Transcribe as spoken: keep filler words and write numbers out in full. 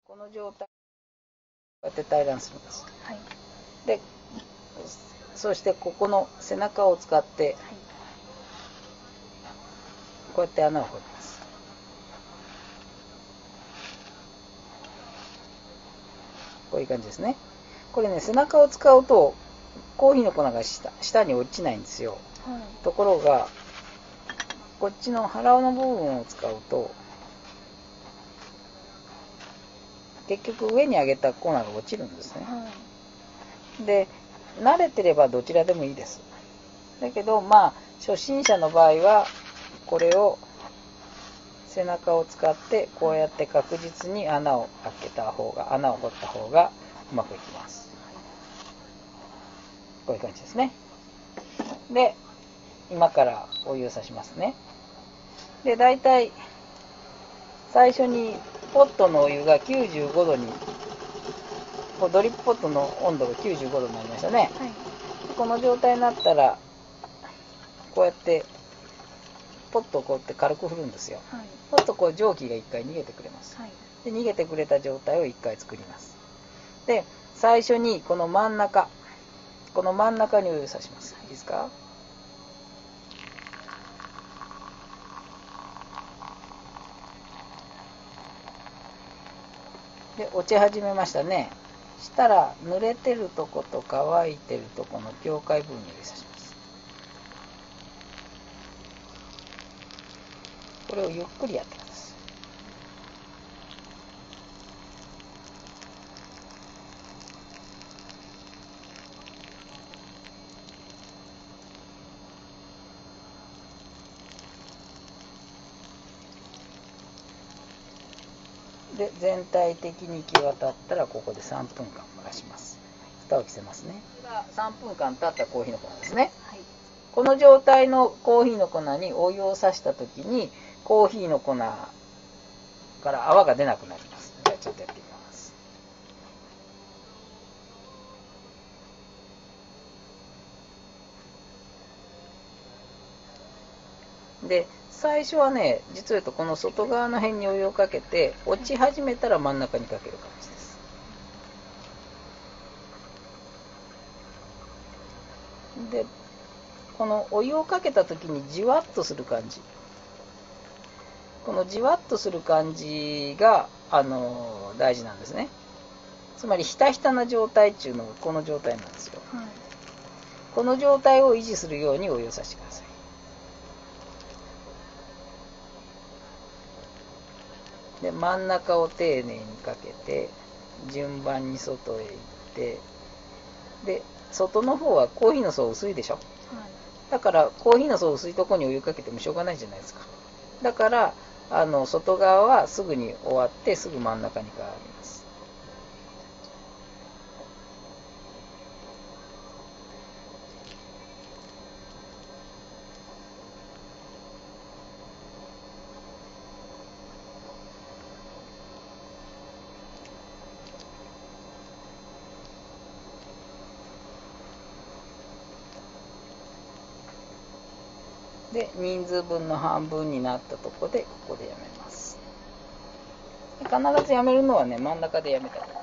この状態こうやって平らにするんです。 はい。 で、そしてここの背中を使って、 はい。 こうやって穴を掘ります。こういう感じですね。これね、背中を使うとコーヒーの粉が 下, 下に落ちないんですよ。 はい。 ところがこっちの腹の部分を使うと結局上に上げた粉が落ちるんですね。 はい。 で、慣れてればどちらでもいいです。だけどまあ初心者の場合はこれを背中を使ってこうやって確実に穴を開けた方が穴を掘った方がうまくいきます。こういう感じですね。で、今からお湯を差しますね。で、だいたい最初にポットのお湯がきゅうじゅうごどに、ドリップポットの温度がきゅうじゅうごどになりましたね。 はい。 この状態になったらこうやってポットをこうやって軽く振るんですよ。 はい。 ポッとこう蒸気がいっかい逃げてくれます。 はい。 で、逃げてくれた状態をいっかい作ります。で、最初にこの真ん中、この真ん中にお湯を差します。いいですか？で、落ち始めましたね。したら濡れてるとこと乾いてるとこの境界部分にお湯を差します。これをゆっくりやってください。で、全体的に行き渡ったらここでさんぷんかん蒸らします。蓋を着せますね。これがさんぷんかん経ったコーヒーの粉ですね。 はい。この状態のコーヒーの粉にお湯をさしたときにコーヒーの粉から泡が出なくなります。じゃあちょっとやってみます。で、最初はね、実を言うとこの外側の辺にお湯をかけて落ち始めたら真ん中にかける感じです。で、このお湯をかけた時にじわっとする感じ、このじわっとする感じがあの大事なんですね。つまりひたひたな状態っていうのがこの状態なんですよ。 はい。 この状態を維持するようにお湯をさしてください。で、真ん中を丁寧にかけて順番に外へ行って、で、外の方はコーヒーの層薄いでしょ。はい。だからコーヒーの層薄いところにお湯かけてもしょうがないじゃないですか。だからあの外側はすぐに終わってすぐ真ん中に変わります。で、人数分の半分になったところでここでやめます。必ずやめるのはね、真ん中でやめた方がいい。